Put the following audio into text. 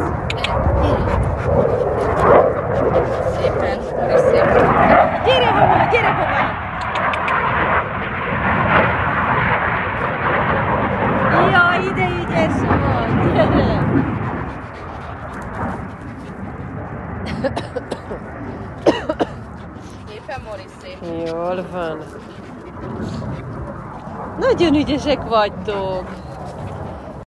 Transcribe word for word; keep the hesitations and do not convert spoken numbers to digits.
Szépen, és szépen. Gyere, baba, gyere, baba! Jaj, ide ügyes vagy! Gyere! Szépen, Mori, szépen. Jól van. Nagyon ügyesek vagytok.